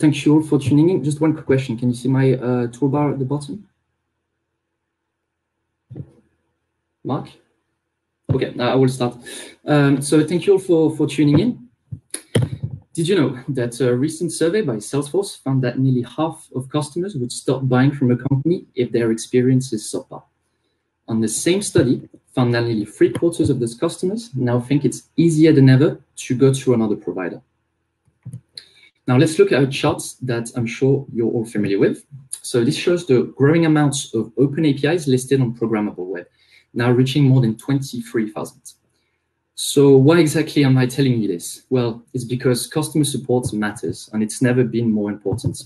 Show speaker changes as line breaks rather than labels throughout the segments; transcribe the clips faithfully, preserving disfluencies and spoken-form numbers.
thank you all for tuning in. Just one quick question. Can you see my uh, toolbar at the bottom? Mark? Okay, I will start. Um, so thank you all for, for tuning in. Did you know that a recent survey by Salesforce found that nearly half of customers would stop buying from a company if their experience is subpar? On the same study, found that nearly three quarters of those customers now think it's easier than ever to go to another provider. Now let's look at a chart that I'm sure you're all familiar with. So this shows the growing amounts of open A P Is listed on programmable web, now reaching more than twenty-three thousand. So why exactly am I telling you this? Well, it's because customer support matters, and it's never been more important.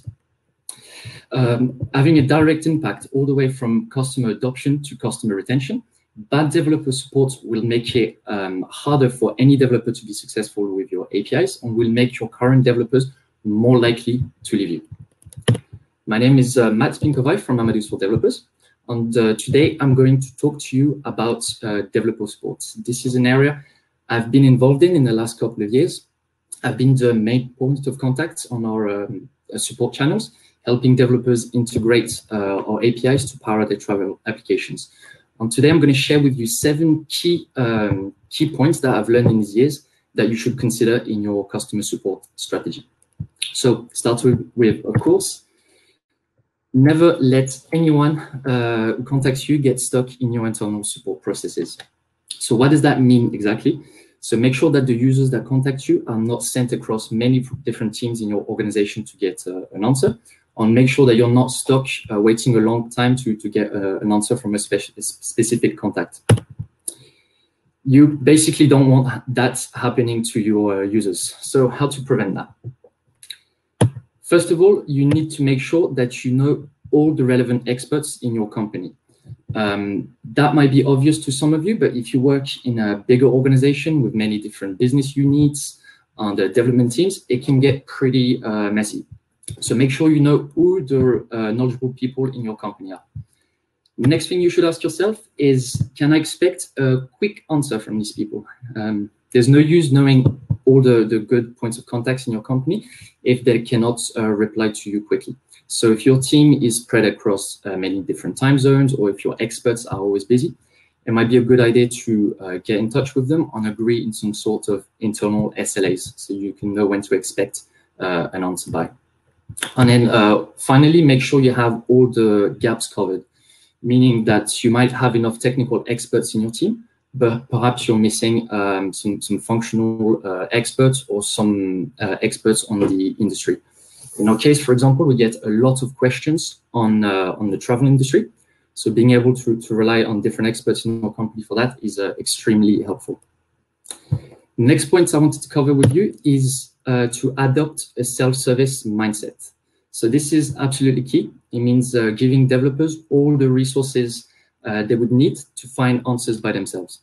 Um, having a direct impact all the way from customer adoption to customer retention, bad developer support will make it um, harder for any developer to be successful with your A P Is, and will make your current developers more likely to leave you. My name is uh, Matt Pinkovai from Amadeus for Developers, and uh, today I'm going to talk to you about uh, developer support. This is an area I've been involved in in the last couple of years. I've been the main point of contact on our um, support channels, helping developers integrate uh, our A P Is to power their travel applications. And today I'm going to share with you seven key, um, key points that I've learned in these years that you should consider in your customer support strategy. So start with, with of course, never let anyone uh, who contacts you get stuck in your internal support processes. So what does that mean exactly? So make sure that the users that contact you are not sent across many different teams in your organization to get uh, an answer. And make sure that you're not stuck uh, waiting a long time to, to get uh, an answer from a, speci a specific contact. You basically don't want that happening to your uh, users. So how to prevent that? First of all, you need to make sure that you know all the relevant experts in your company. Um, that might be obvious to some of you, but if you work in a bigger organization with many different business units and uh, development teams, it can get pretty uh, messy. So make sure you know who the uh, knowledgeable people in your company are. Next thing you should ask yourself is, can I expect a quick answer from these people? Um, there's no use knowing all the, the good points of contacts in your company if they cannot uh, reply to you quickly. So if your team is spread across uh, many different time zones, or if your experts are always busy, it might be a good idea to uh, get in touch with them and agree in some sort of internal S L As so you can know when to expect uh, an answer by. And then uh, finally, make sure you have all the gaps covered, meaning that you might have enough technical experts in your team, but perhaps you're missing um, some, some functional uh, experts or some uh, experts on the industry. In our case, for example, we get a lot of questions on, uh, on the travel industry. So being able to, to rely on different experts in our company for that is uh, extremely helpful. Next point I wanted to cover with you is uh, to adopt a self-service mindset. So this is absolutely key. It means uh, giving developers all the resources uh, they would need to find answers by themselves.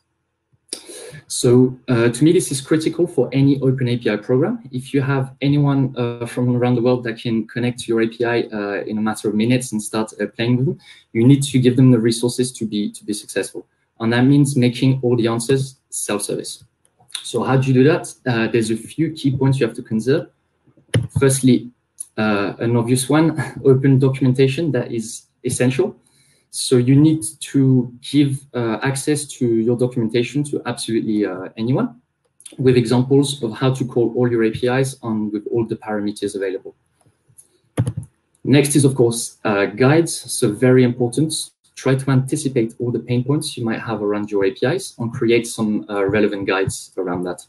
So uh, to me, this is critical for any open A P I program. If you have anyone uh, from around the world that can connect to your A P I uh, in a matter of minutes and start uh, playing with them, you need to give them the resources to be, to be successful. And that means making all the answers self-service. So how do you do that? Uh, there's a few key points you have to consider. Firstly, uh, an obvious one, open documentation, that is essential. So you need to give uh, access to your documentation to absolutely uh, anyone, with examples of how to call all your A P Is and with all the parameters available. Next is, of course, uh, guides. So very important. Try to anticipate all the pain points you might have around your A P Is and create some uh, relevant guides around that.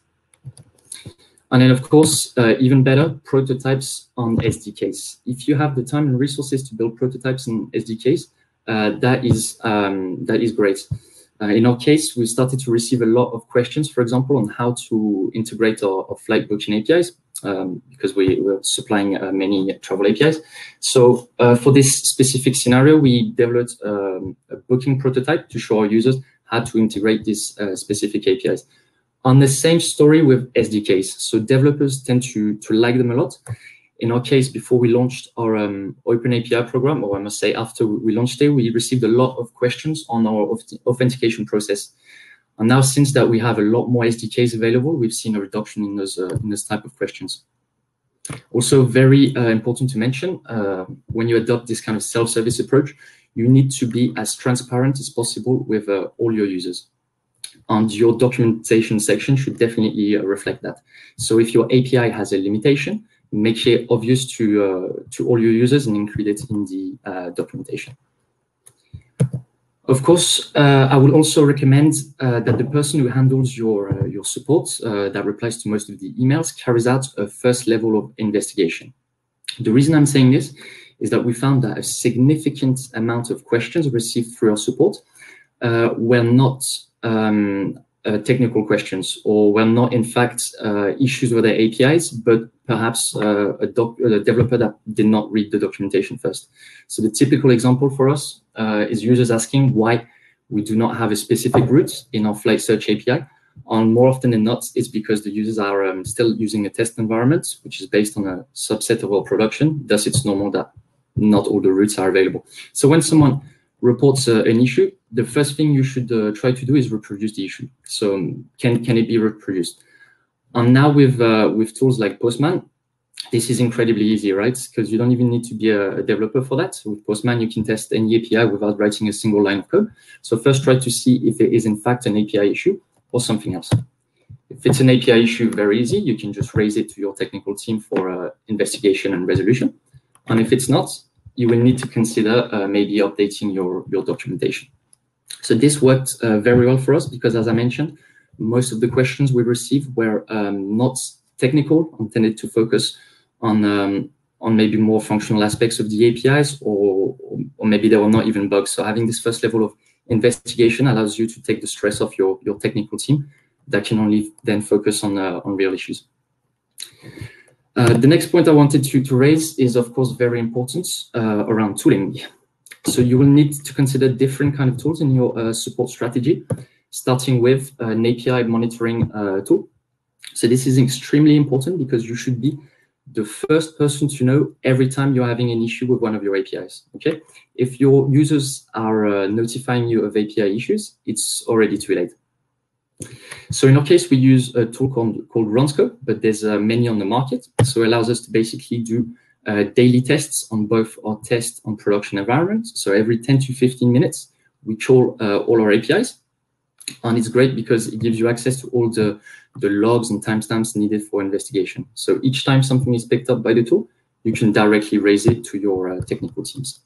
And then, of course, uh, even better, prototypes on S D Ks. If you have the time and resources to build prototypes and S D Ks, uh, that is um, that is great. Uh, in our case, we started to receive a lot of questions, for example, on how to integrate our, our flight booking A P Is, um, because we were supplying uh, many travel A P Is. So uh, for this specific scenario, we developed um, a booking prototype to show our users how to integrate these uh, specific A P Is. On the same story with S D Ks. So developers tend to, to like them a lot. In our case, before we launched our um, Open A P I program, or I must say after we launched it, we received a lot of questions on our authentication process. And now, since that we have a lot more S D Ks available, we've seen a reduction in those, uh, in those type of questions. Also, very uh, important to mention, uh, when you adopt this kind of self-service approach, you need to be as transparent as possible with uh, all your users. And your documentation section should definitely uh, reflect that. So if your A P I has a limitation, make it obvious to, uh, to all your users and include it in the uh, documentation. Of course, uh, I would also recommend uh, that the person who handles your, uh, your support, uh, that replies to most of the emails, carries out a first level of investigation. The reason I'm saying this is that we found that a significant amount of questions received through our support uh, were not um, uh, technical questions, or were not, in fact, uh, issues with their A P Is, but perhaps uh, a, doc a developer that did not read the documentation first. So the typical example for us uh, is users asking why we do not have a specific route in our flight search A P I. And more often than not, it's because the users are um, still using a test environment, which is based on a subset of our production. Thus, it's normal that not all the routes are available. So when someone reports uh, an issue, the first thing you should uh, try to do is reproduce the issue. So um, can, can it be reproduced? And now with, uh, with tools like Postman, this is incredibly easy, right? Because you don't even need to be a, a developer for that. With Postman, you can test any A P I without writing a single line of code. So first try to see if it is in fact an A P I issue or something else. If it's an A P I issue, very easy. You can just raise it to your technical team for uh, investigation and resolution. And if it's not, you will need to consider uh, maybe updating your, your documentation. So this worked uh, very well for us because, as I mentioned, most of the questions we received were um, not technical, intended to focus on, um, on maybe more functional aspects of the A P Is, or, or maybe there were not even bugs. So having this first level of investigation allows you to take the stress off your, your technical team that can only then focus on, uh, on real issues. Uh, the next point I wanted to, to raise is, of course, very important uh, around tooling. So you will need to consider different kind of tools in your uh, support strategy, starting with an A P I monitoring uh, tool. So this is extremely important because you should be the first person to know every time you're having an issue with one of your A P Is, okay? If your users are uh, notifying you of A P I issues, it's already too late. So in our case, we use a tool called, called Runscope, but there's uh, many on the market. So it allows us to basically do uh, daily tests on both our test and production environments. So every ten to fifteen minutes, we call uh, all our A P Is. And it's great because it gives you access to all the, the logs and timestamps needed for investigation. So each time something is picked up by the tool, you can directly raise it to your uh, technical teams.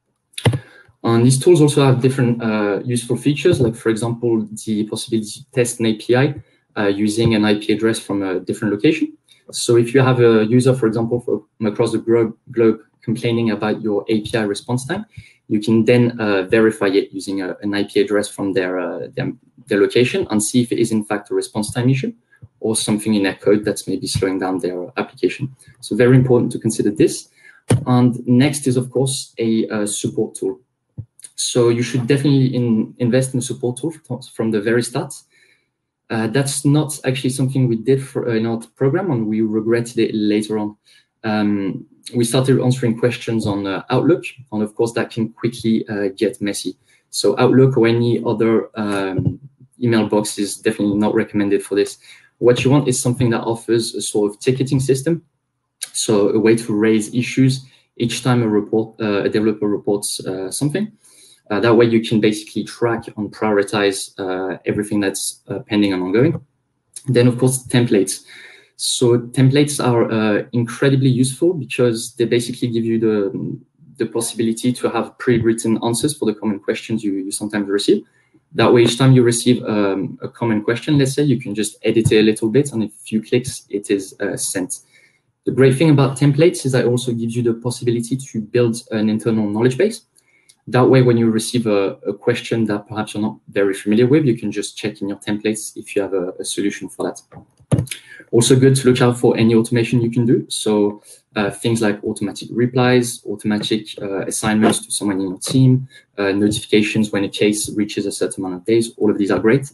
And these tools also have different uh, useful features, like, for example, the possibility to test an A P I uh, using an I P address from a different location. So if you have a user, for example, from across the globe, globe complaining about your A P I response time, you can then uh, verify it using a, an I P address from their, uh, their, their location and see if it is in fact a response time issue or something in their code that's maybe slowing down their application. So very important to consider this. And next is, of course, a, a support tool. So you should definitely in, invest in a support tool from the very start. Uh, that's not actually something we did for, uh, in our program, and we regretted it later on. Um, we started answering questions on uh, Outlook, and of course that can quickly uh, get messy. So Outlook or any other um, email box is definitely not recommended for this. What you want is something that offers a sort of ticketing system, so a way to raise issues each time a report, uh, a developer reports uh, something. Uh, that way you can basically track and prioritize uh, everything that's uh, pending and ongoing. Then, of course, templates. So templates are uh, incredibly useful because they basically give you the, the possibility to have pre-written answers for the common questions you, you sometimes receive. That way, each time you receive um, a common question, let's say, you can just edit it a little bit, and in a few clicks, it is uh, sent. The great thing about templates is that it also gives you the possibility to build an internal knowledge base. That way, when you receive a, a question that perhaps you're not very familiar with, you can just check in your templates if you have a, a solution for that. Also good to look out for any automation you can do. So uh, things like automatic replies, automatic uh, assignments to someone in your team, uh, notifications when a case reaches a certain amount of days. All of these are great.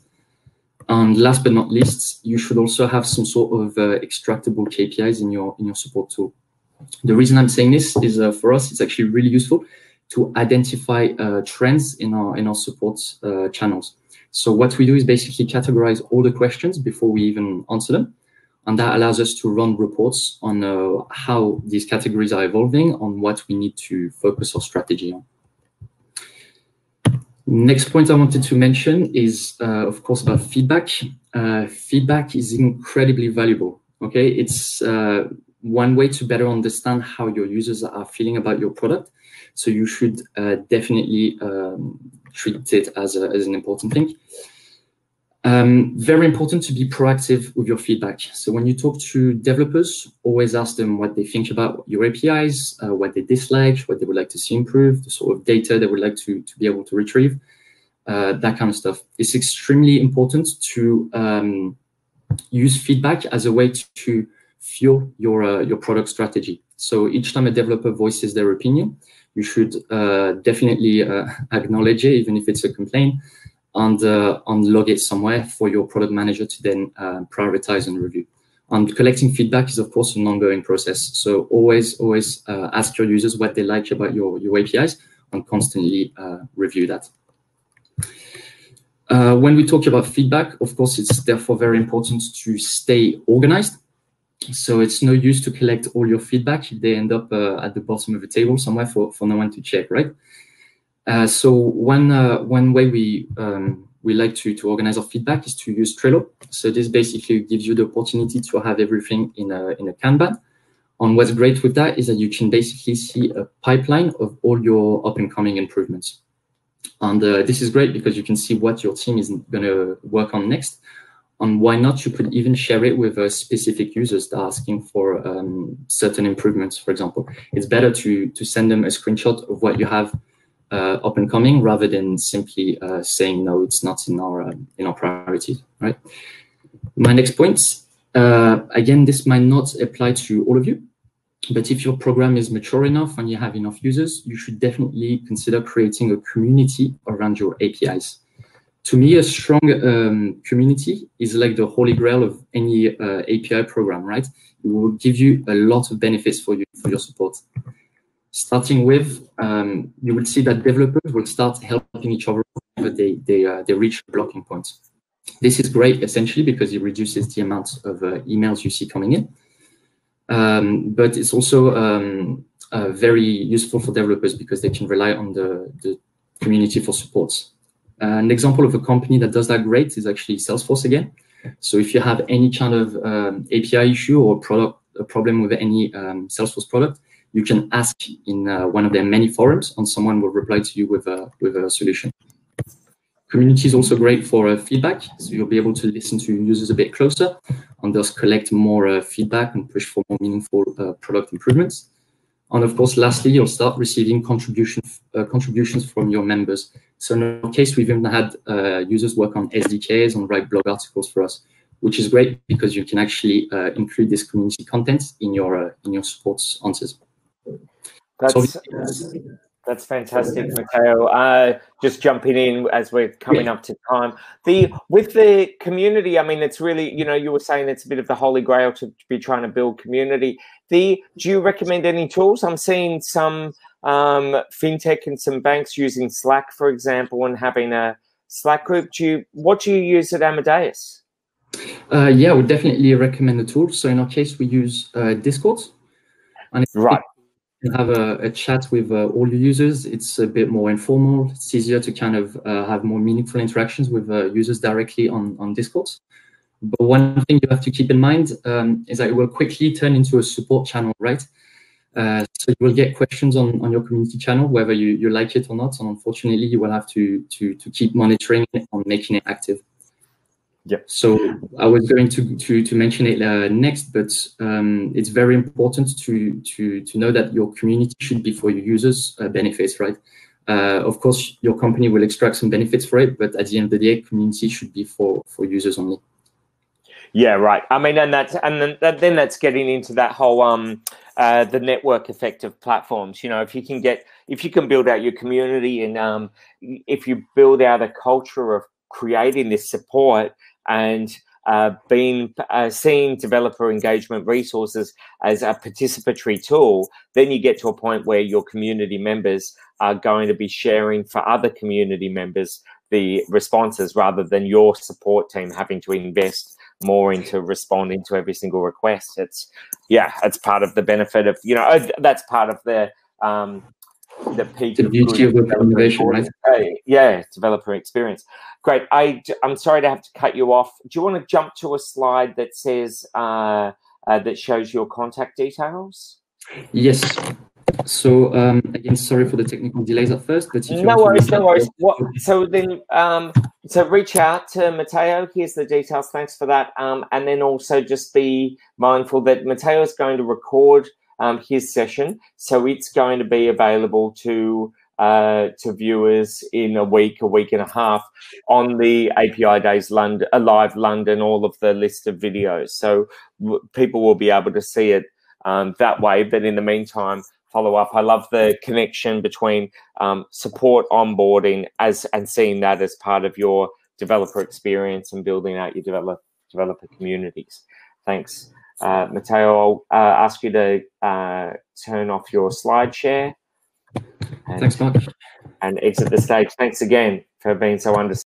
And last but not least, you should also have some sort of uh, extractable K P Is in your, in your support tool. The reason I'm saying this is uh, for us, it's actually really useful to identify uh, trends in our in our support uh, channels. So what we do is basically categorize all the questions before we even answer them. And that allows us to run reports on uh, how these categories are evolving, on what we need to focus our strategy on. Next point I wanted to mention is, uh, of course, about feedback. Uh, feedback is incredibly valuable, okay? It's uh, one way to better understand how your users are feeling about your product. So you should uh, definitely um, treat it as, a, as an important thing. Um, very important to be proactive with your feedback. So when you talk to developers, always ask them what they think about your A P Is, uh, what they dislike, what they would like to see improved, the sort of data they would like to, to be able to retrieve, uh, that kind of stuff. It's extremely important to um, use feedback as a way to fuel your, uh, your product strategy. So each time a developer voices their opinion, you should uh, definitely uh, acknowledge it, even if it's a complaint, and, uh, and log it somewhere for your product manager to then uh, prioritize and review. And collecting feedback is, of course, an ongoing process. So always, always uh, ask your users what they like about your, your A P Is and constantly uh, review that. Uh, when we talk about feedback, of course, it's therefore very important to stay organized. So it's no use to collect all your feedback if they end up uh, at the bottom of the table somewhere for, for no one to check, right? Uh, so one uh, one way we um, we like to to organize our feedback is to use Trello. So this basically gives you the opportunity to have everything in a in a Kanban. And what's great with that is that you can basically see a pipeline of all your up and coming improvements. And uh, this is great because you can see what your team is going to work on next. And why not? You could even share it with uh, specific users that are asking for um, certain improvements. For example, it's better to to send them a screenshot of what you have Uh, up and coming rather than simply uh, saying no, it's not in our uh, in our priorities, right? My next point, uh, again, this might not apply to all of you, but if your program is mature enough and you have enough users, you should definitely consider creating a community around your A P Is. To me, a strong um, community is like the holy grail of any uh, A P I program, right? It will give you a lot of benefits for you for your support. Starting with, um, you will see that developers will start helping each other whenever they, they, uh, they reach blocking points. This is great, essentially, because it reduces the amount of uh, emails you see coming in. Um, but it's also um, uh, very useful for developers because they can rely on the, the community for support. Uh, an example of a company that does that great is actually Salesforce again. So if you have any kind of um, A P I issue or product, a problem with any um, Salesforce product, you can ask in uh, one of their many forums, and someone will reply to you with a, with a solution. Community is also great for uh, feedback, so you'll be able to listen to users a bit closer and thus collect more uh, feedback and push for more meaningful uh, product improvements. And of course, lastly, you'll start receiving contribution, uh, contributions from your members. So in our case, we've even had uh, users work on S D Ks and write blog articles for us, which is great because you can actually uh, include this community content in your uh, in your support answers.
That's uh, that's fantastic, Matteo. Uh, just jumping in as we're coming up to time. The with the community, I mean, it's really, you know, you were saying it's a bit of the holy grail to be trying to build community. The do you recommend any tools? I'm seeing some um, fintech and some banks using Slack, for example, and having a Slack group. Do you what do you use at Amadeus?
Uh, yeah, I would definitely recommend the tool. So in our case, we use uh, Discord. And
right.
You have a, a chat with uh, all the users. It's a bit more informal. It's easier to kind of uh, have more meaningful interactions with uh, users directly on, on Discord. But one thing you have to keep in mind um, is that it will quickly turn into a support channel, right? Uh, so you will get questions on, on your community channel, whether you, you like it or not. And unfortunately, you will have to, to, to keep monitoring it and making it active.
Yeah.
So I was going to to, to mention it uh, next, but um, it's very important to to to know that your community should be for your users' uh, benefits, right? Uh, of course, your company will extract some benefits for it, but at the end of the day, community should be for for users only.
Yeah, right. I mean, and that's and then, then that's getting into that whole um uh, the network effect of platforms. You know, if you can get if you can build out your community and um if you build out a culture of creating this support and uh, being uh, seeing developer engagement resources as a participatory tool, then you get to a point where your community members are going to be sharing for other community members the responses rather than your support team having to invest more into responding to every single request. It's, yeah, it's part of the benefit of, you know, that's part of the, um, the peak
the
of
beauty of
good
the innovation, right?
Uh, yeah, developer experience. Great. I, I'm sorry to have to cut you off. Do you want to jump to a slide that says, uh, uh, that shows your contact details?
Yes. So um, again, sorry for the technical delays at first, but if you
no
want
worries,
to
no worries. What, so then, um, so reach out to Matteo. Here's the details. Thanks for that. Um, and then also just be mindful that Matteo is going to record um, his session, so it's going to be available to uh, to viewers in a week, a week and a half on the A P I Days London, Live London, all of the list of videos. So w people will be able to see it um, that way. But in the meantime, follow up. I love the connection between um, support, onboarding, as and seeing that as part of your developer experience and building out your develop, developer communities. Thanks. Uh, Matteo, I'll uh, ask you to uh, turn off your slide share. And,
Thanks, Mark.
And exit the stage. Thanks again for being so understanding.